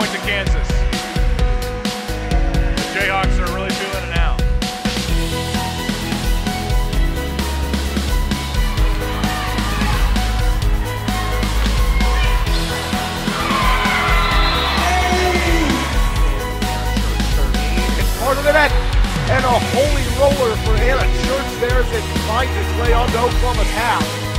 point to Kansas. The Jayhawks are really feeling it now. Part of the net, and a holy roller for Anna Church there as it finds its way onto Oklahoma's half.